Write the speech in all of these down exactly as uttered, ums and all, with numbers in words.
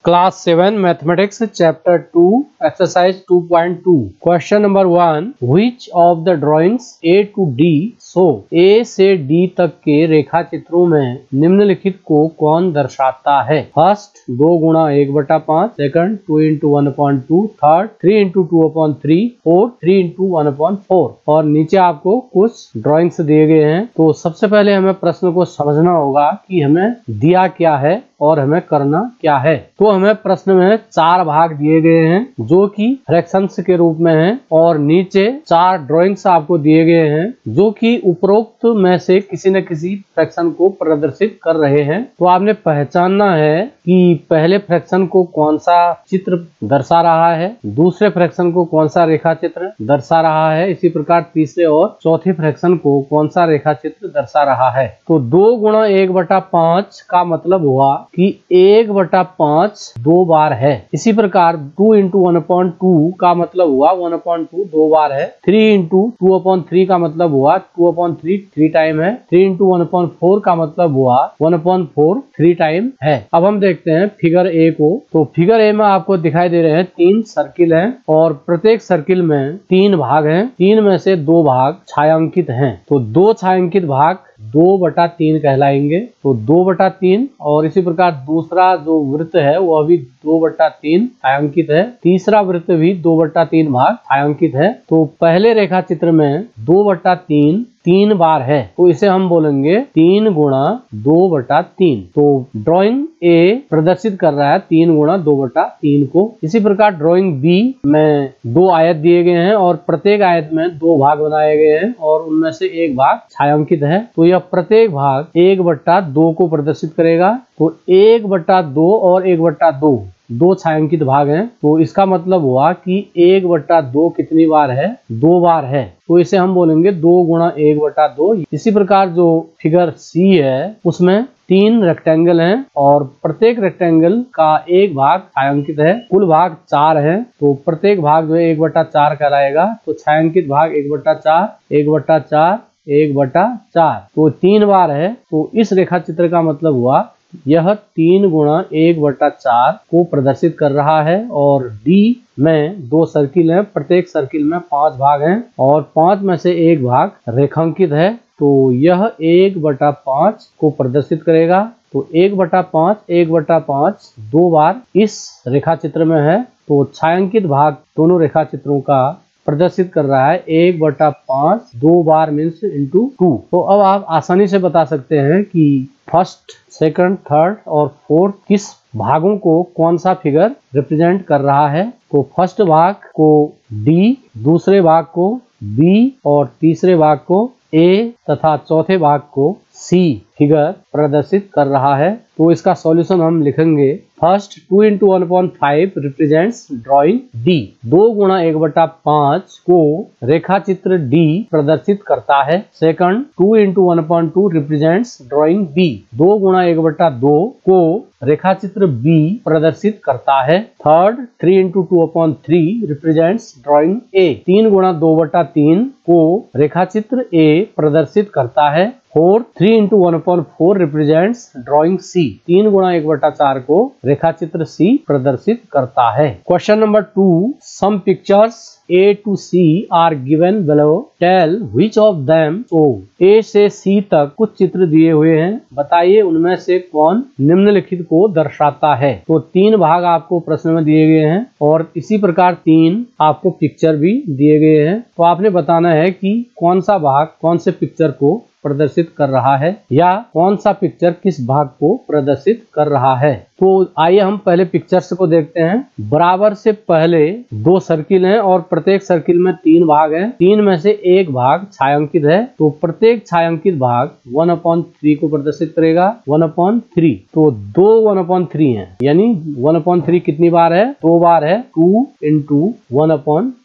Class seven Mathematics Chapter two Exercise two point two Question number one Which of the drawings A to D show A से D तक के रेखा चित्रों में निम्नलिखित को कौन दर्शाता है। फर्स्ट दो गुणा एक बटा पाँच, second two into one upon two, third three into two upon three, fourth three into one upon four. और नीचे आपको कुछ ड्राइंग्स दिए गए हैं। तो सबसे पहले हमें प्रश्न को समझना होगा कि हमें दिया क्या है और हमें करना क्या है। तो हमें प्रश्न में चार भाग दिए गए हैं जो कि फ्रैक्शंस के रूप में हैं और नीचे चार ड्राइंग्स आपको दिए गए हैं जो कि उपरोक्त में से किसी न किसी फ्रैक्शन को प्रदर्शित कर रहे हैं। तो आपने पहचानना है कि पहले फ्रैक्शन को कौन सा चित्र दर्शा रहा है, दूसरे फ्रैक्शन को कौन सा रेखा चित्र दर्शा रहा है, इसी प्रकार तीसरे और चौथे फ्रैक्शन को कौन सा रेखा चित्र दर्शा रहा है। तो दो गुणा एक बटा पाँच का मतलब हुआ कि एक बटा पाँच दो बार है। इसी प्रकार two into one upon two का मतलब हुआ वन अपॉइंट टू दो बार है। Three into two upon three का मतलब हुआ two upon three three time है। Three into one upon four का मतलब हुआ one upon four three time है। अब हम देखते हैं फिगर ए को। तो फिगर ए में आपको दिखाई दे रहे हैं तीन सर्किल हैं और प्रत्येक सर्किल में तीन भाग हैं। तीन में से दो भाग छायांकित हैं। तो दो छायांकित भाग दो बटा तीन कहलाएंगे। तो दो बटा तीन और इसी प्रकार दूसरा जो वृत्त है वो अभी दो बटा तीन छायांकित है। तीसरा वृत्त भी दो बटा तीन भाग छायांकित है। तो पहले रेखा चित्र में दो बटा तीन तीन बार है तो इसे हम बोलेंगे तीन गुणा दो बटा तीन। तो ड्राइंग ए प्रदर्शित कर रहा है तीन गुणा दो बटा तीन को। इसी प्रकार ड्राइंग बी में दो आयत दिए गए हैं और प्रत्येक आयत में दो भाग बनाए गए हैं और उनमें से एक भाग छायांकित है। तो यह प्रत्येक भाग एक बट्टा दो को प्रदर्शित करेगा। तो एक बट्टा दो और एक बट्टा दो दो छायांकित भाग हैं। तो इसका मतलब हुआ कि एक बट्टा दो कितनी बार है, दो बार है। तो इसे हम बोलेंगे दो गुणा एक बटा दो। इसी प्रकार जो फिगर सी है उसमें तीन रेक्टेंगल हैं और प्रत्येक रेक्टेंगल का एक भाग छायांकित है। कुल भाग चार है। तो प्रत्येक भाग जो है एक बटा चार कहलाएगा। तो छायांकित भाग एक बटा चार, एक बटा चार, एक बटा चार, तो तीन बार है। तो इस रेखा चित्र का मतलब हुआ यह तीन गुणा एक बटा चार को प्रदर्शित कर रहा है। और डी में दो सर्किल हैं, प्रत्येक सर्किल में पांच भाग हैं और पांच में से एक भाग रेखांकित है। तो यह एक बटा पांच को प्रदर्शित करेगा। तो एक बटा पांच एक बटा पांच दो बार इस रेखा चित्र में है। तो छायांकित भाग दोनों रेखा चित्रों का प्रदर्शित कर रहा है एक बटा पांच दो बार मीन्स इंटू टू। तो अब आप आसानी से बता सकते हैं कि फर्स्ट, सेकंड, थर्ड और फोर्थ किस भागों को कौन सा फिगर रिप्रेजेंट कर रहा है। तो फर्स्ट भाग को डी, दूसरे भाग को बी और तीसरे भाग को ए तथा चौथे भाग को सी फिगर प्रदर्शित कर रहा है। तो इसका सॉल्यूशन हम लिखेंगे। First two into one point five represents drawing D. दो गुणा एक बटा पांच को रेखा चित्र डी प्रदर्शित करता है। Second two into one point two represents drawing B. दो गुणा एक बटा दो को रेखा चित्र बी प्रदर्शित करता है। Third three into two upon three represents drawing A. तीन गुणा दो बटा तीन को रेखा चित्र ए प्रदर्शित करता है। Fourth three into one upon four represents drawing C. तीन गुणा एक बटा चार को रेखा चित्र सी प्रदर्शित करता है। Question number two some pictures A to C are given below. Tell which of them show. A से सी तक कुछ चित्र दिए हुए हैं, बताइए उनमें से कौन निम्नलिखित को दर्शाता है। तो तीन भाग आपको प्रश्न में दिए गए हैं और इसी प्रकार तीन आपको पिक्चर भी दिए गए हैं। तो आपने बताना है कि कौन सा भाग कौन से पिक्चर को प्रदर्शित कर रहा है या कौन सा पिक्चर किस भाग को प्रदर्शित कर रहा है। तो आइए हम पहले पिक्चर्स को देखते हैं। बराबर से पहले दो सर्किल हैं और प्रत्येक सर्किल में तीन भाग हैं। तीन में से एक भाग छायांकित है। तो प्रत्येक छायांकित भाग वन अपॉन थ्री को प्रदर्शित करेगा। वन अपॉन थ्री, तो दो वन अपॉन थ्री है, यानी वन अपॉन थ्री कितनी बार है, दो बार है। Two into one upon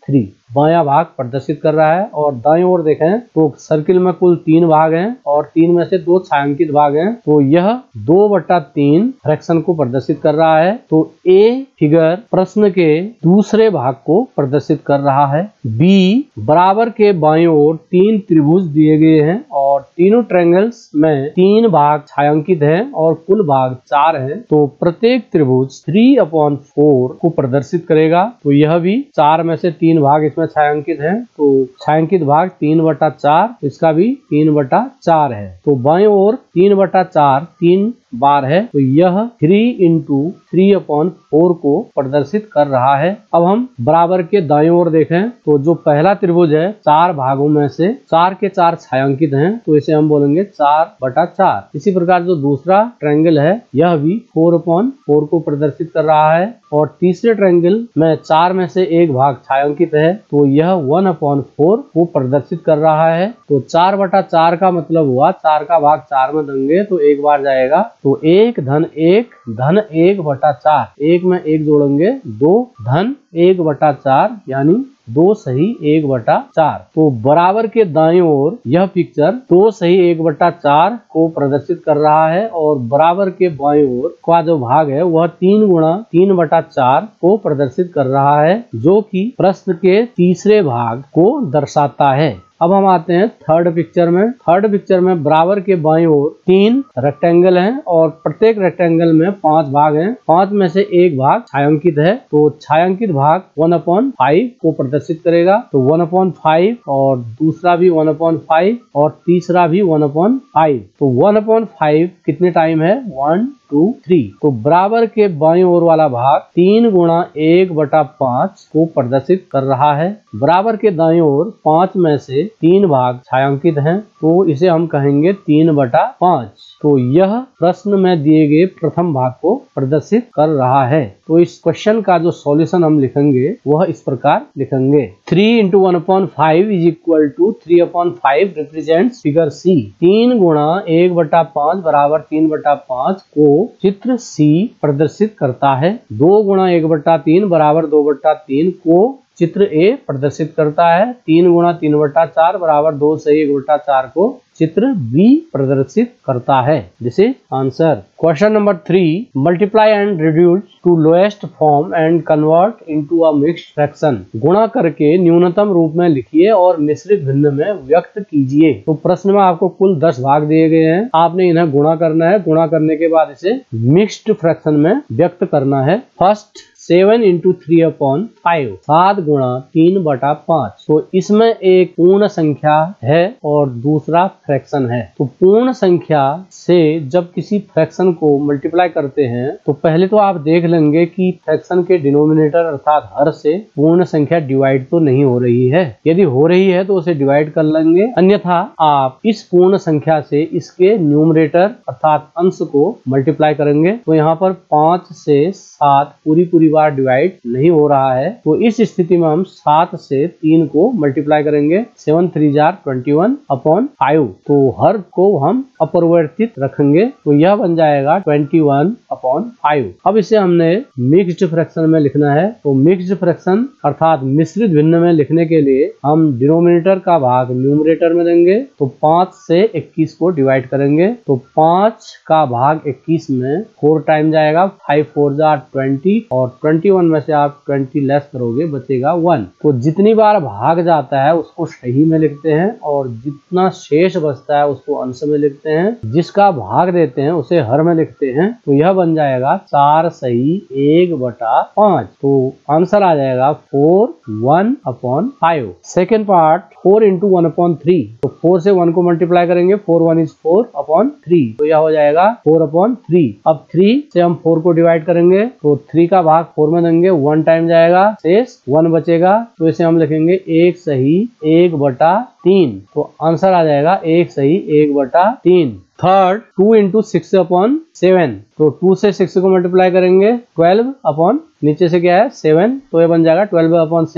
three बायां भाग प्रदर्शित कर रहा है। और दाएं ओर देखें तो सर्किल में कुल तीन भाग हैं और तीन में से दो छायांकित भाग हैं, तो यह दो बटा तीन फ्रैक्शन को प्रदर्शित कर रहा है। तो ए फिगर प्रश्न के दूसरे भाग को प्रदर्शित कर रहा है। बी बराबर के बाईं ओर तीन त्रिभुज दिए गए हैं और तीनों ट्रायंगल्स में तीन भाग छायांकित हैं और कुल भाग चार हैं, तो प्रत्येक त्रिभुज थ्री अपॉन फोर को प्रदर्शित करेगा। तो यह भी चार में से तीन भाग इसमें छायांकित है, तो छायांकित भाग तीन बटा चार, इसका भी तीन बटा चार है। तो बाएं ओर तीन बटा चार तीन बार है, तो यह three into three upon four को प्रदर्शित कर रहा है। अब हम बराबर के दाएं ओर देखें तो जो पहला त्रिभुज है चार भागों में से चार के चार छायांकित हैं, तो इसे हम बोलेंगे चार बटा चार। इसी प्रकार जो दूसरा ट्रायंगल है यह भी फोर अपॉन फोर को प्रदर्शित कर रहा है। और तीसरे ट्रायंगल में चार में से एक भाग छायांकित है, तो यह वन अपॉन फोर को प्रदर्शित कर रहा है। तो चार बटा चार का मतलब हुआ चार का भाग चार में देंगे तो एक बार जाएगा, तो एक धन एक धन एक बटा चार, एक में एक जोड़ेंगे दो धन एक बटा चार यानी दो सही एक बटा चार। तो बराबर के दाईं ओर यह पिक्चर दो सही एक बटा चार को प्रदर्शित कर रहा है और बराबर के बाईं ओर का जो भाग है वह तीन गुणा तीन बटा चार को प्रदर्शित कर रहा है, जो कि प्रश्न के तीसरे भाग को दर्शाता है। अब हम आते हैं थर्ड पिक्चर में। थर्ड पिक्चर में बराबर के बाईं ओर तीन रेक्टेंगल हैं और प्रत्येक रेक्टेंगल में पांच भाग हैं। पांच में से एक भाग छायांकित है, तो छायांकित भाग वन अपॉन फाइव को प्रदर्शित करेगा। तो वन अपॉन फाइव और दूसरा भी वन अपॉन फाइव और तीसरा भी वन अपॉन फाइव। तो वन अपॉन फाइव कितने टाइम है? One two three. तो बराबर के बाईं ओर वाला भाग तीन गुणा एक बटा पांच को प्रदर्शित कर रहा है। बराबर के दाईं ओर पांच में से तीन भाग छायांकित हैं, तो इसे हम कहेंगे तीन बटा पांच। तो यह प्रश्न में दिए गए प्रथम भाग को प्रदर्शित कर रहा है। तो इस क्वेश्चन का जो सॉल्यूशन हम लिखेंगे वह इस प्रकार लिखेंगे। Three into one upon five is equal to three upon five represents figure C. तीन गुणा एक बटा पांच बराबर तीन बटा पांच को चित्र सी प्रदर्शित करता है। दो गुणा एक बटा तीन बराबर दो बटा तीन को चित्र ए प्रदर्शित करता है। तीन गुणा तीन बटा चार बराबर दो सही एक बटा चार को चित्र बी प्रदर्शित करता है। This is answer. Question number three, multiply and reduce to lowest form and convert into a mixed fraction. गुणा करके न्यूनतम रूप में लिखिए और मिश्रित भिन्न में व्यक्त कीजिए। तो प्रश्न में आपको कुल दस भाग दिए गए हैं, आपने इन्हें गुणा करना है। गुणा करने के बाद इसे मिक्स्ड फ्रैक्शन में व्यक्त करना है। First seven into three upon five, सात गुणा तीन बटा पांच। तो इसमें एक पूर्ण संख्या है और दूसरा फ्रैक्शन है। तो पूर्ण संख्या से जब किसी फ्रैक्शन को मल्टीप्लाई करते हैं तो पहले तो आप देख लेंगे कि फ्रैक्शन के डिनोमिनेटर अर्थात हर से पूर्ण संख्या डिवाइड तो नहीं हो रही है। यदि हो रही है तो उसे डिवाइड कर लेंगे, अन्यथा आप इस पूर्ण संख्या से इसके न्यूमरेटर अर्थात अंश को मल्टीप्लाई करेंगे। तो यहाँ पर पांच से सात पूरी पूरी बार डिवाइड नहीं हो रहा है, तो इस स्थिति में हम सात से तीन को मल्टीप्लाई करेंगे। सेवन थ्री जार ट्वेंटी वन अपॉन फाइव। तो हर को हम अपरिवर्तित रखेंगे, तो यह बन जाएगा ट्वेंटी वन अपॉन फाइव। अब इसे हमने मिक्स्ड फ्रैक्शन में लिखना है। तो मिक्स्ड फ्रैक्शन अर्थात मिश्रित भिन्न में लिखने के लिए हम डिनोमिनेटर का भाग न्यूमरेटर में देंगे। तो पांच से इक्कीस को डिवाइड करेंगे, तो पांच का भाग इक्कीस में फोर टाइम जाएगा। फाइव फोर जार ट्वेंटी और ट्वेंटी वन में से आप ट्वेंटी लेस करोगे, बचेगा वन। तो जितनी बार भाग जाता है उसको सही में लिखते हैं और जितना शेष बचता है उसको अंश में लिखते हैं। जिसका भाग देते हैं उसे हर में लिखते हैं। तो यह बन जाएगा चार सही एक बटा पांच। तो आंसर आ जाएगा four one upon five. Second part, four into one upon three. तो फोर से वन को मल्टीप्लाई करेंगे, four one is four upon three. तो यह हो जाएगा फोर अपॉन थ्री। अब थ्री से हम फोर को डिवाइड करेंगे, तो थ्री का भाग फोर में देंगे, वन टाइम जाएगा, शेष वन बचेगा। तो इसे हम लिखेंगे एक सही एक बटा तीन। तो आंसर आ जाएगा एक सही एक बटा तीन। Third, two into six upon seven. तो टू से सिक्स को मल्टीप्लाई करेंगे, ट्वेल्व अपॉन नीचे से क्या है सेवन, तो ये बन जाएगा ट्वेल्व अपॉन सेवन।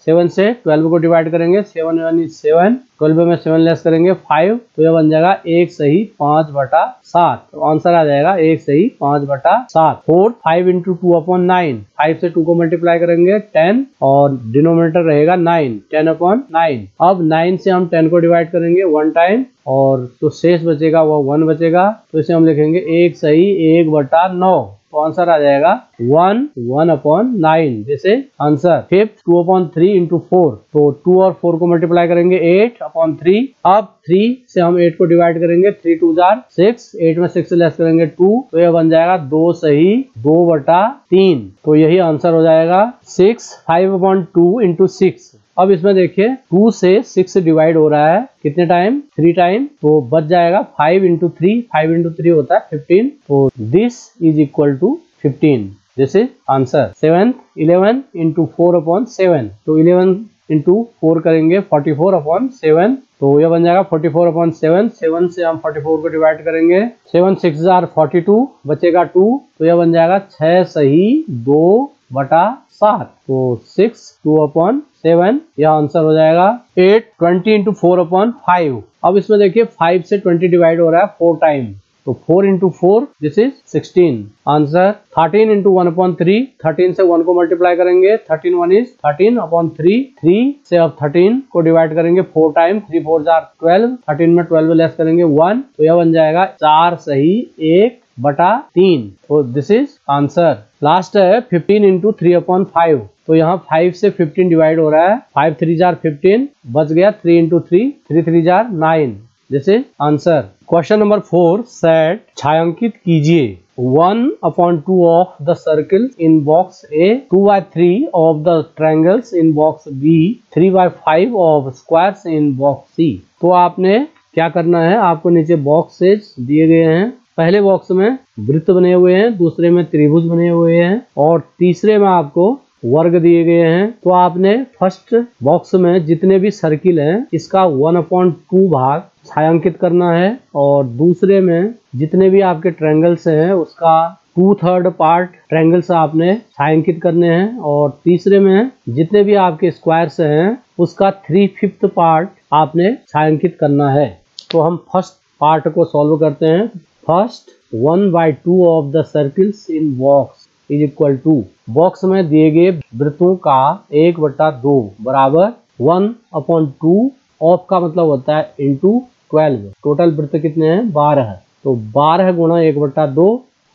सेवन से ट्वेल्व को डिवाइड करेंगे, seven one is seven, twelve में सेवन लेस करेंगे फाइव, तो यह बन जाएगा एक सही पांच बटा सात। तो आंसर आ जाएगा एक सही पांच बटा सात। Fourth, five into two upon nine, five से टू को मल्टीप्लाई करेंगे टेन और डिनोमिनेटर रहेगा नाइन, टेन अपॉन नाइन। अब नाइन से हम टेन को डिवाइड करेंगे वन टाइम और जो शेष बचेगा वो वन बचेगा, तो इसे हम लिखेंगे एक सही एक बटा नौ। तो आंसर आ जाएगा वन वन अपॉन नाइन, जैसे answer. Fifth, two upon three into four, तो टू और फोर को मल्टीप्लाई करेंगे एट अपॉन थ्री। अब थ्री से हम एट को डिवाइड करेंगे, थ्री टू जार सिक्स, एट में सिक्स लेस करेंगे टू, तो यह बन जाएगा दो सही दो बटा तीन। तो यही आंसर हो जाएगा six. Five upon two into six, अब इसमें देखिए टू से सिक्स डिवाइड हो रहा है कितने टाइम, थ्री टाइम, तो बच जाएगा five into three, five into three होता है फिफ्टीन, तो this is equal to fifteen, this is answer. Seventh, eleven into four upon seven, तो इलेवन इंटू फोर करेंगे फोर्टी फोर अपॉन सेवन, तो यह बन जाएगा forty four upon seven. Seven से हम फोर्टी फोर को डिवाइड करेंगे, सेवन सिक्स जार फोर्टी टू, बचेगा टू, तो यह बन जाएगा छह सही दो बटा सात, तो सिक्स टू अपॉन सेवन, यह आंसर हो जाएगा। Eight, twenty into four upon five, अब इसमें देखिए फाइव से ट्वेंटी डिवाइड हो रहा है फोर टाइम, तो four into four, this is sixteen, answer. Thirteen into one upon three, thirteen से वन को मल्टीप्लाई करेंगे, thirteen one is thirteen upon three, three से अब थर्टीन को डिवाइड करेंगे फोर टाइम, थ्री फोर जार ट्वेल्व, थर्टीन में ट्वेल्व लेस करेंगे वन, तो यह बन जाएगा चार सही एक बटा तीन, तो दिस इज आंसर। लास्ट है fifteen into three upon five, तो यहाँ फाइव से फिफ्टीन डिवाइड हो रहा है, फाइव थ्री जार फिफ्टीन, बच गया three into three, three three जार nine, this is answer. Question number four, set छायांकित कीजिए one upon two of the circle in box A, two by three of the triangles in box B, three by five of squares in box C. तो आपने क्या करना है, आपको नीचे boxes दिए गए हैं, पहले बॉक्स में वृत्त बने हुए हैं, दूसरे में त्रिभुज बने हुए हैं और तीसरे में आपको वर्ग दिए गए हैं। तो आपने फर्स्ट बॉक्स में जितने भी सर्किल हैं इसका वन अपॉन टू भाग छायांकित करना है और दूसरे में जितने भी आपके ट्रायंगल्स हैं उसका टू थर्ड पार्ट ट्रायंगल्स आपने छायांकित करने हैं और तीसरे में जितने भी आपके स्क्वायर्स हैं उसका थ्री फिफ्थ पार्ट आपने छायांकित करना है। तो हम फर्स्ट पार्ट को सॉल्व करते हैं। First, one by two of the circles in box is equal to, box में दिए गए वृत्तों का एक बटा दो बराबर वन अपॉन टू, ऑफ का मतलब होता है इंटू ट्वेल्व। टोटल वृत्त कितने हैं, बारह, तो बारह गुणा एक बटा दो,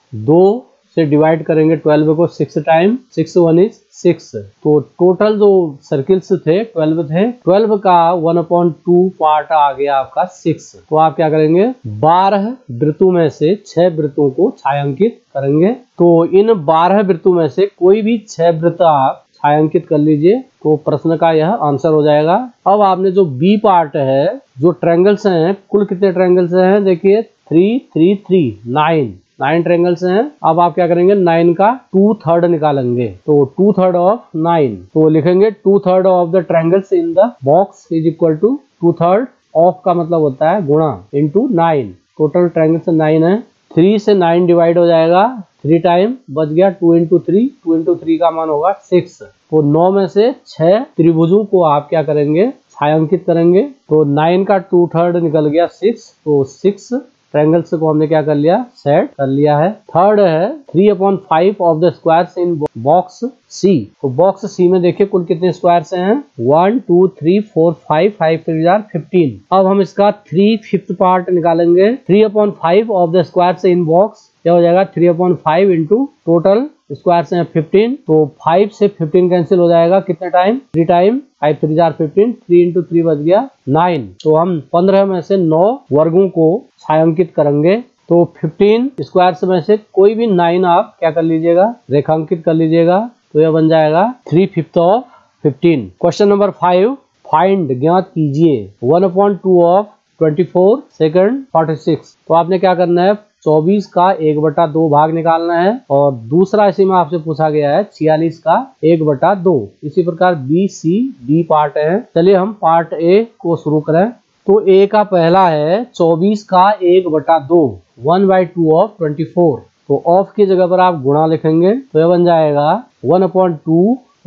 दो से डिवाइड करेंगे ट्वेल्व को six time, six one is six, तो टोटल जो सर्किल्स थे ट्वेल्व थे, ट्वेल्व का वन अपॉन टू पार्ट आ गया आपका सिक्स। तो आप क्या करेंगे, बारह वृत्तों में से छह वृत्तों को छायांकित करेंगे। तो इन बारह वृत्तों में से कोई भी छह वृत्त आप छायांकित कर लीजिए, तो प्रश्न का यह आंसर हो जाएगा। अब आपने जो बी पार्ट है, जो ट्रायंगल्स हैं, कुल कितने ट्रायंगल्स हैं, देखिए three three three, nine, nine triangles हैं। अब आप क्या करेंगे, नाइन का टू थर्ड निकालेंगे, तो टू थर्ड ऑफ नाइन, तो लिखेंगे two third of the triangles in the box is equal to two third, of का मतलब होता है गुणा, into nine, total triangles nine है। थ्री से नाइन डिवाइड हो जाएगा, थ्री टाइम, बच गया two into three, two into three का मान होगा सिक्स। तो नौ में से छह त्रिभुजों को आप क्या करेंगे, छायांकित करेंगे, तो नाइन का टू थर्ड निकल गया सिक्स, तो सिक्स ट्रायंगल्स को हमने क्या कर लिया, सेट कर लिया है। थर्ड है three upon five of the squares in box C, तो बॉक्स सी में देखिए कुल कितने स्क्वायर्स हैं, one two three four five, five three जार फिफ्टीन। अब हम इसका थ्री फिफ्थ पार्ट निकालेंगे, three upon five of the squares in box, क्या हो जाएगा, three upon five into total squares हैं फिफ्टीन, तो फाइव से फिफ्टीन कैंसिल हो जाएगा, कितने time, three time, five three जार फिफ्टीन, थ्री इंटू थ्री बच गया नाइन। तो हम पंद्रह में से नौ वर्गों को छायांकित करेंगे, तो फिफ्टीन स्क्वायर्स में से कोई भी नाइन आप क्या कर लीजिएगा, रेखांकित कर लीजिएगा, तो यह बन जाएगा three fifth of fifteen. Question number five, find ज्ञात कीजिए one upon two of twenty four second forty six. तो आपने क्या करना है, चौबीस का एक बटा दो भाग निकालना है और दूसरा इसी में आपसे पूछा गया है छियालीस का एक बटा दो। इसी प्रकार बी सी डी पार्ट है। चलिए हम पार्ट ए को शुरू करें। तो ए का पहला है चौबीस का एक बटा दो, one by two of twenty four, तो ऑफ की जगह पर आप गुणा लिखेंगे, तो यह बन जाएगा one upon two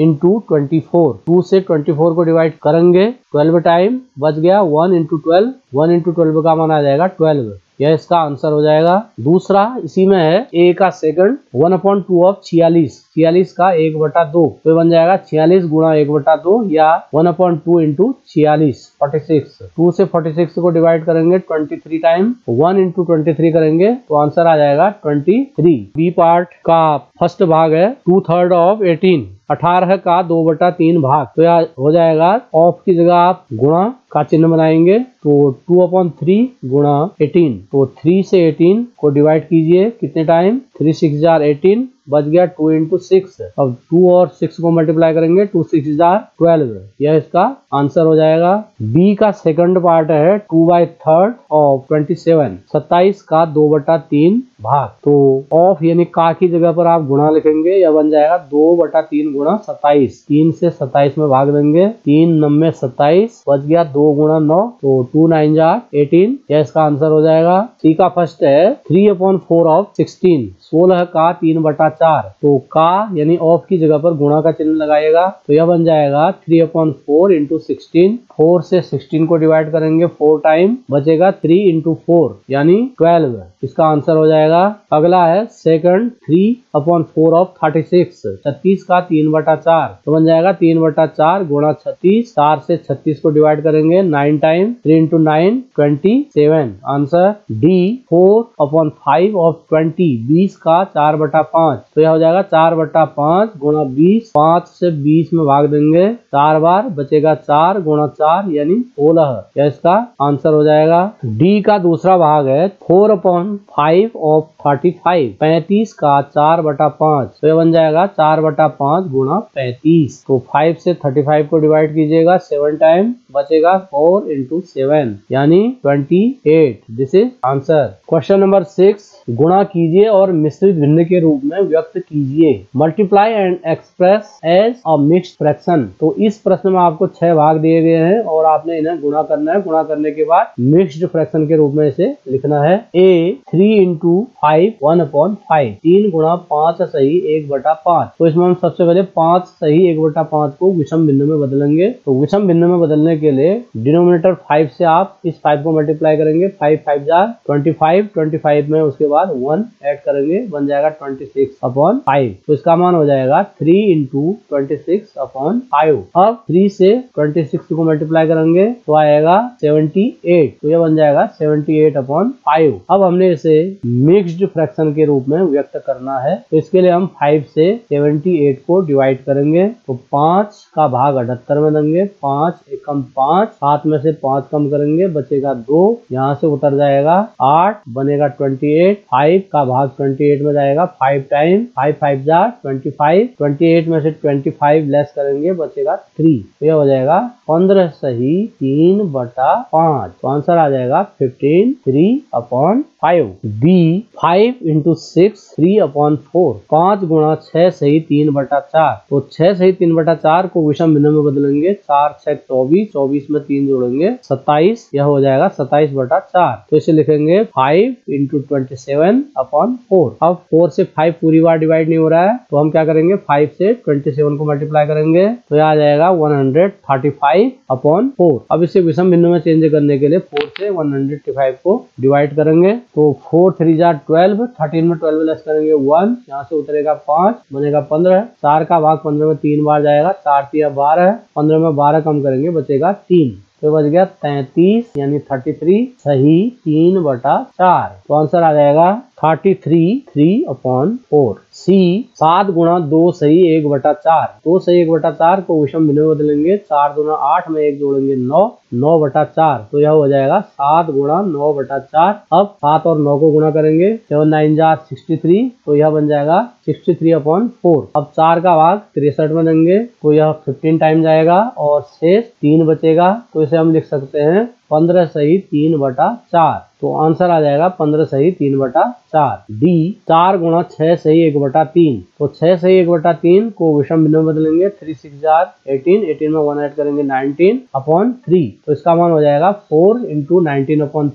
into twenty four, two से ट्वेंटी फोर को डिवाइड करेंगे, ट्वेल्व टाइम बच गया, one into twelve, one into twelve का मान आ जाएगा ट्वेल्व, यह इसका आंसर हो जाएगा। दूसरा इसी में है ए का second, one upon two of छियालीस, छियालीस का एक बटा दो, तो बन जाएगा छियालीस गुणा एक बटा दो या वन अपॉन टू इंटू छियालीस, फोर्टी सिक्स, टू से फोर्टी सिक्स को डिवाइड करेंगे twenty three time, one into twenty three करेंगे तो आंसर आ जाएगा ट्वेंटी थ्री। बी पार्ट का फर्स्ट भाग है टू थर्ड ऑफ एटीन, अठारह का दो बटा तीन भाग, तो यह हो जाएगा ऑफ की जगह आप गुणा का चिन्ह बनाएंगे, तो टू अपॉन थ्री गुणा एटीन, तो थ्री से एटीन को डिवाइड कीजिए कितने टाइम, थ्री सिक्स जार एटीन, बच गया टू इंटू सिक्स, अब टू और सिक्स को मल्टीप्लाई करेंगे, टू सिक्स जार ट्वेल्व, यह इसका आंसर हो जाएगा। बी का सेकंड पार्ट है two by third of twenty seven, सत्ताईस का दो बटा तीन भाग, तो ऑफ यानी का की जगह पर आप गुणा लिखेंगे, यह बन जाएगा दो बटा तीन गुणा सत्ताईस, तीन से सत्ताईस में भाग देंगे, तीन नब्बे सत्ताईस, बच गया दो गुणा नौ, तो टू नाइन जार एटीन, यह इसका आंसर हो जाएगा। सी का फर्स्ट है three upon four of sixteen, सोलह का तीन बटा चार, तो का यानी ऑफ की जगह पर गुणा का चिन्ह लगाएगा, तो यह बन जाएगा three upon four into sixteen, four से सिक्सटीन को डिवाइड करेंगे फोर टाइम, बचेगा थ्री इंटू फोर यानी ट्वेल्व, इसका आंसर हो जाएगा। अगला है second three upon four of thirty six, छत्तीस का तीन बटा चार, तो बन जाएगा तीन बटा चार गुणा छत्तीस, चार से छत्तीस को डिवाइड करेंगे nine time, three into nine twenty seven, answer D four upon five of twenty, बीस का चार बटा पाँच, तो यह हो जाएगा चार बटा पाँच गुणा बीस, पाँच से बीस में भाग देंगे चार बार, बचेगा चार गुणा चार यानी सोलह, यह इसका आंसर हो जाएगा। डी का दूसरा भाग है four upon five of thirty five, पैंतीस का चार बटा पाँच, तो यह बन जाएगा चार बटा पाँच गुणा पैंतीस, तो फाइव से थर्टी फाइव को डिवाइड कीजिएगा सेवन टाइम, बचेगा फोर इंटू सेवन यानी twenty eight, this is answer. Question number six, गुणा कीजिए और मिश्रित भिन्न के रूप में व्यक्त कीजिए, multiply and express as a mixed fraction, तो इस प्रश्न में आपको छह भाग दिए गए हैं और आपने इन्हें गुणा करना है, गुणा करने के बाद मिक्स्ड फ्रैक्शन के रूप में इसे लिखना है। A three into five one upon five, तीन गुणा पाँच सही एक बटा पाँच, तो इसमें हम सबसे पहले पाँच सही एक बटा पाँच को विषम भिन्न में बदलेंगे, तो विषम भिन्न में बदलने के लिए डिनोमिनेटर फाइव से आप इस फाइव को मल्टीप्लाई करेंगे, फाइव फाइव जार ट्वेंटी फाइव, ट्वेंटी फाइव में उसके बाद वन ऐड करेंगे, बन जाएगा ट्वेंटी सिक्स अपॉन फाइव, तो इसका मान हो जाएगा three into twenty six upon five. अब थ्री से ट्वेंटी सिक्स को मल्टीप्लाई करेंगे तो आएगा सेवेंटी एट, तो यह बन जाएगा सेवेंटी एट अपॉन फाइव। अब हमने इसे मिक्स्ड फ्रैक्शन के रूप में व्यक्त करना है, तो इसके लिए हम फाइव से सेवेंटी एट को डिवाइड करेंगे, तो पाँच का भाग अठहत्तर में देंगे, पाँच एकम पाँच, सात में से पाँच कम करेंगे, बचेगा दो, यहाँ से उतर जाएगा आठ, बनेगा ट्वेंटी एट, फाइव का भाग ट्वेंटी एट में जाएगा, फाइव टाइम, फाइव फाइव जार ट्वेंटी फाइव, ट्वेंटी एट में से ट्वेंटी फाइव लेस करेंगे, बचेगा थ्री, तो यह हो जाएगा पंद्रह सही तीन बटा पाँच, तो आंसर आ जाएगा fifteen three upon five. B five into six three upon four, पाँच गुणा छह सही तीन बटा चार, तो छह सही तीन बटा चार को विषम भिन्न में बदलेंगे, चार छह चौबीस, चौबीस में तीन जोड़ेंगे सत्ताईस, यह हो जाएगा सत्ताईस बटा चार, तो इसे लिखेंगे five into twenty seven upon four. अब फोर से फाइव पूरी बार डिवाइड नहीं हो रहा है, तो हम क्या करेंगे फाइव से ट्वेंटी सेवन को मल्टीप्लाई करेंगे, तो यह आ जाएगा one hundred thirty five upon four. अब इसे विषम भिन्न में चेंज करने के लिए फोर से वन हंड्रेड थर्टी फाइव को डिवाइड करेंगे, तो फोर थ्री जार ट्वेल्व, थर्टीन में ट्वेल्व लेस करेंगे वन, यहाँ से उतरेगा पाँच, बनेगा पंद्रह, चार का भाग पंद्रह में तीन बार जाएगा, चार तिया बारह, पंद्रह में बारह कम करेंगे, बचेगा तीन, तो बच गया तैतीस यानी थर्टी थ्री सही तीन बटा चार, तो आंसर आ जाएगा thirty three three upon four. C सात गुणा दो सही एक बटा चार, दो सही एक बटा चार को विषम भिन्न में बदलेंगे, चार दुना आठ में एक जोड़ेंगे नौ, नौ बटा चार, तो यह हो जाएगा सात गुणा नौ बटा चार। अब सात और नौ को गुणा करेंगे, सेवन नाइन जार सिक्सटी थ्री, तो यह बन जाएगा सिक्सटी थ्री अपॉन फोर। अब चार का भाग तिरसठ में देंगे, तो यह फिफ्टीन टाइम जाएगा और शेष तीन बचेगा, तो इसे हम लिख सकते हैं पंद्रह सही तीन बटा चार, तो आंसर आ जाएगा पंद्रह सही तीन बटा चार। डी चार गुणा छह सही एक बटा तीन, तो छह सही एक बटा तीन को विषम भिन्न में बदलेंगे, थ्री सिक्स जार एटीन, एटीन में वन ऐड करेंगे नाइनटीन अपॉन थ्री, तो इसका मान हो जाएगा four into nineteen upon three,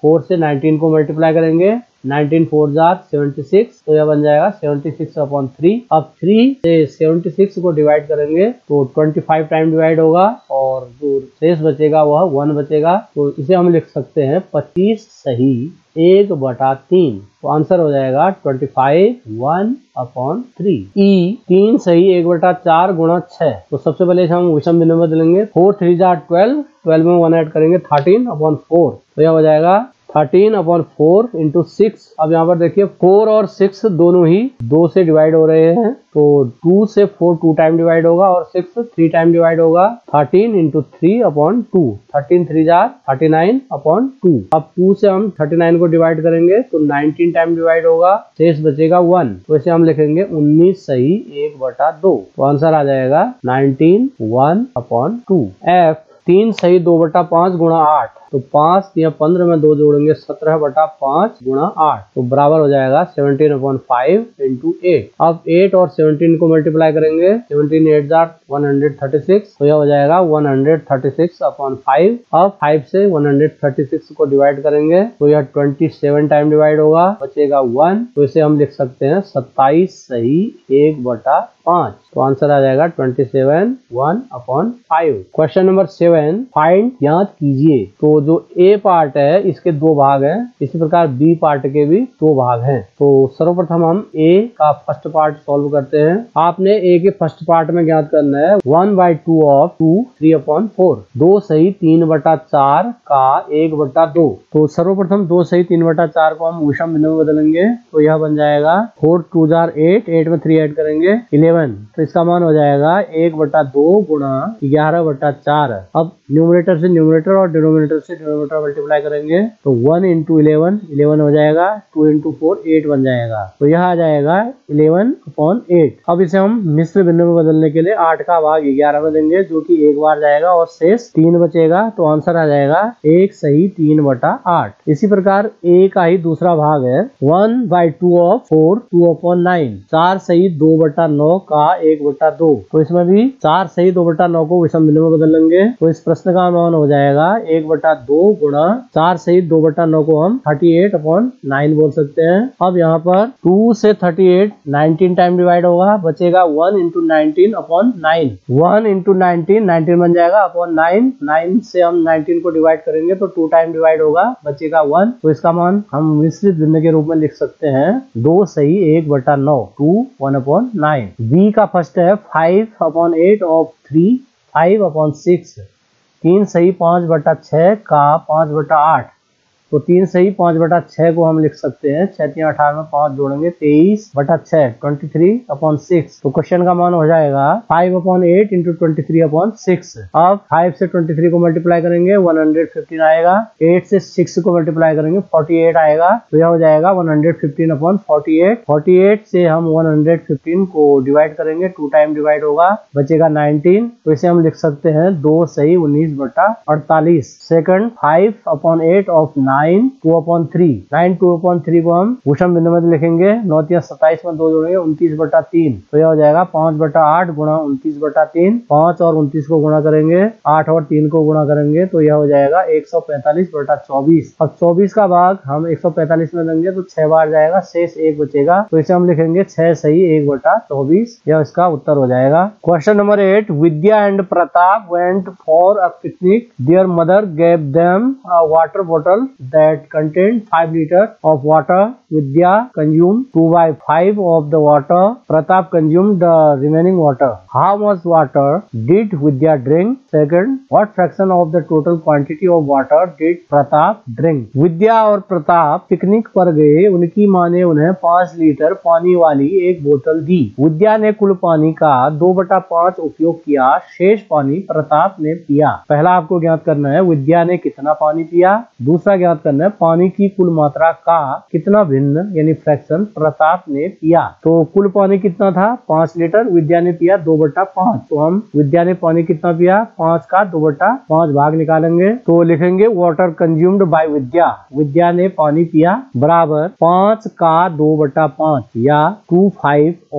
four से नाइनटीन को मल्टीप्लाई करेंगे, नाइनटीन फोर जार सेवेंटी सिक्स, तो यह बन जाएगा सेवेंटी सिक्स अपॉन थ्री। अब थ्री से सेवेंटी सिक्स को डिवाइड करेंगे तो ट्वेंटी फाइव टाइम डिवाइड होगा और जो शेष बचेगा वह वन बचेगा, तो इसे हम लिख सकते हैं पच्चीस सही एक बटा तीन। तो आंसर हो जाएगा twenty five one upon three. E तीन सही एक बटा चार गुणा छह। तो सबसे पहले हम विषम भिन्न में बदलेंगे, फोर थ्री जार ट्वेल्व, ट्वेल्व में वन ऐड करेंगे थर्टीन अपॉन फोर, तो यह हो जाएगा thirteen upon four into six. अब यहाँ पर देखिए फोर और सिक्स दोनों ही दो से डिवाइड हो रहे हैं, तो टू से फोर टू टाइम डिवाइड होगा और सिक्स थ्री टाइम डिवाइड होगा। Thirteen into three upon two, thirteen three जार थर्टी नाइन अपॉन टू। अब टू से हम थर्टी नाइन को डिवाइड करेंगे तो नाइनटीन टाइम डिवाइड होगा, शेष बचेगा वन, तो इसे हम लिखेंगे उन्नीस सही एक बटा दो। तो आंसर आ जाएगा nineteen one upon two. F तीन सही दो बटा पांच गुणा आठ, तो पांच या पंद्रह में दो जोड़ेंगे सत्रह बटा पांच गुणा आठ, तो बराबर हो जाएगा seventeen upon five into eight. अब एट और सेवनटीन को मल्टीप्लाई करेंगे, सेवनटीन एट जार वन हंड्रेड थर्टी सिक्स, तो यह हो जाएगा one hundred thirty six upon five. अब फाइव से वन हंड्रेड थर्टी सिक्स को डिवाइड करेंगे तो यह ट्वेंटी सेवन टाइम डिवाइड होगा, बचेगा वन, तो इसे हम लिख सकते हैं सत्ताईस सही एक बटा पांच। तो आंसर आ जाएगा twenty seven one upon five. Question number seven, find ज्ञात कीजिए। तो जो ए पार्ट है इसके दो भाग हैं, इसी प्रकार बी पार्ट के भी दो भाग हैं। तो सर्वप्रथम हम ए का फर्स्ट पार्ट सॉल्व करते हैं। आपने ए के फर्स्ट पार्ट में ज्ञात करना है one by two of two three upon four, दो सही तीन बटा चार का एक बटा दो। तो सर्वप्रथम दो सही तीन बटा चार को हम विषम भिन्न में बदलेंगे, तो यह बन जाएगा फोर टू जार एट, एट में थ्री ऐड करेंगे इलेवन, तो इसका मान हो जाएगा एक बटा दो गुणा ग्यारह बटा चार। अब न्यूमरेटर से न्यूमरेटर और डिनोमिनेटर से डिनोमिनेटर मल्टीप्लाई करेंगे तो वन इंटू इलेवन, इलेवन हो जाएगा, टू इंटू फोर एट बन जाएगा, तो यह आ जाएगा इलेवन अपॉन एट। अब इसे हम मिश्र भिन्न में बदलने के लिए आठ का भाग ग्यारह में देंगे, जो कि एक बार जाएगा और शेष तीन बचेगा, तो आंसर आ जाएगा एक सही तीन बटा आठ। इसी प्रकार ए का ही दूसरा भाग है one by two of four two upon nine, चार सही दो बटा नौ का एक बटा दो, तो इसमें भी चार सही दो बटा नौ को विषम भिन्न में बदल लेंगे, तो इस प्रश्न का मान हो जाएगा एक बटा दो गुणा चार सही दो बटा नौ को हम थर्टी एट अपॉन नाइन बोल सकते हैं। अब यहाँ पर टू से thirty eight nineteen time divide होगा, बचेगा one into nineteen upon nine, one into nineteen, nineteen बन जाएगा अपॉन नाइन, नाइन से हम नाइनटीन को डिवाइड करेंगे तो टू टाइम डिवाइड होगा, बचेगा वन, तो इसका मान हम मिश्रित भिन्न के रूप में लिख सकते हैं दो सही एक बटा नौ, two one upon nine. B का फर्स्ट है five upon eight of three, five upon six, तीन सही पांच बटा छह का पांच बटा आठ, तो तीन सही पांच बटा छह को हम लिख सकते हैं, छह तीन अठारह में पांच जोड़ेंगे तेईस बटा छह, ट्वेंटी थ्री अपॉन सिक्स। तो क्वेश्चन का मान हो जाएगा five upon eight into twenty three upon six. अब फाइव से ट्वेंटी थ्री को मल्टीप्लाई करेंगे वन हंड्रेड फिफ्टीन आएगा, एट से सिक्स को मल्टीप्लाई करेंगे फोर्टी एट आएगा, तो यह हो जाएगा one hundred fifteen upon forty eight. Forty eight से हम वन हंड्रेड फिफ्टीन को डिवाइड करेंगे, टू टाइम डिवाइड होगा, बचेगा नाइनटीन, तो इसे हम लिख सकते हैं दो सही उन्नीस बटा अड़तालीस। Second five upon eight of nine, two upon three, nine two upon three को हम विषम भिन्न में लिखेंगे, नौ तीन सत्ताईस में दो जोड़ेंगे उनतीस बटा तीन, तो यह हो जाएगा पांच बटा आठ गुणा उनतीस बटा तीन, पांच और उनतीस को गुणा करेंगे, आठ और तीन को गुणा करेंगे, तो यह हो जाएगा एक सौ पैंतालीस बटा चौबीस। अब चौबीस का भाग हम एक सौ पैंतालीस में देंगे तो छह बार जाएगा, शेष एक बचेगा, तो इसे हम लिखेंगे छह सही एक बटा चौबीस, यह इसका उत्तर हो जाएगा। Question number eight, Vidya and Pratap went for a picnic, their mother gave them a water bottle that contained five liters of water. Vidya consumed two by five of the water. Pratap consumed the remaining water. How much water did Vidya drink? Second, what fraction of the total quantity of water did Pratap drink? Vidya और Pratap picnic पर गए, उनकी माँ ने उन्हें पांच litre पानी वाली एक बोतल दी। विद्या ने कुल पानी का दो बटा पांच उपयोग किया, शेष पानी प्रताप ने पिया। पहला आपको ज्ञात करना है विद्या ने कितना पानी पिया, दूसरा ज्ञात करना है पानी की कुल मात्रा का कितना भिन्न यानी फ्रैक्शन प्रताप ने पिया। तो कुल पानी कितना था पांच लीटर, विद्या ने पिया दो बटा पांच, तो हम विद्या ने पानी कितना पिया, पांच का दो बटा पांच भाग निकालेंगे, तो लिखेंगे water consumed by Vidya, Vidya ने पानी पिया बराबर पांच का दो बटा पांच या two five of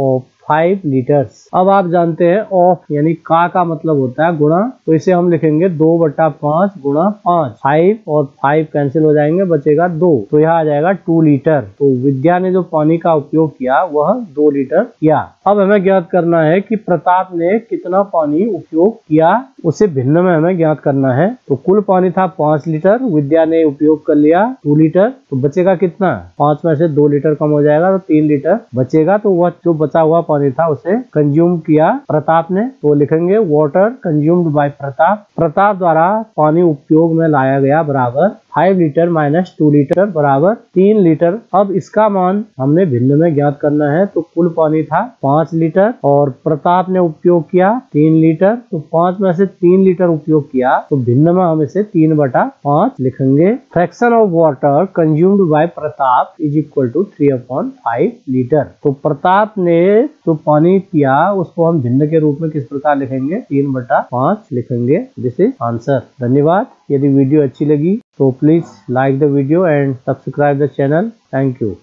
five litres. अब आप जानते हैं ऑफ यानी का का मतलब होता है गुणा, तो इसे हम लिखेंगे दो बटा पांच गुणा पांच। फाइव और फाइव कैंसिल हो जाएंगे, बचेगा दो, तो यहाँ आ जाएगा टू लीटर। तो विद्या ने जो पानी का उपयोग किया वह दो लीटर किया। अब हमें ज्ञात करना है कि प्रताप ने कितना पानी उपयोग किया, उसे भिन्न में हमें ज्ञात करना है। तो कुल पानी था पांच लीटर, विद्या ने उपयोग कर लिया टू लीटर, तो बचेगा कितना, पांच में से दो लीटर कम हो जाएगा तो तीन लीटर बचेगा। तो वह जो बचा हुआ पानी था उसे कंज्यूम किया प्रताप ने, तो लिखेंगे water consumed by Pratap. Pratap द्वारा पानी उपयोग में लाया गया बराबर five litre minus two litre बराबर तीन लीटर। अब इसका मान हमने भिन्न में ज्ञात करना है। तो कुल पानी था पांच लीटर और प्रताप ने उपयोग किया तीन लीटर, तो पांच में से तीन लीटर उपयोग किया, तो भिन्न में हम इसे तीन बटा पांच लिखेंगे। Fraction of water consumed by Pratap is equal to three upon five litre. तो प्रताप ने जो पानी पिया उसको हम भिन्न के रूप में किस प्रकार लिखेंगे, तीन बटा पांच लिखेंगे। This is answer. धन्यवाद। यदि वीडियो अच्छी लगी तो please like the video and subscribe the channel. Thank you.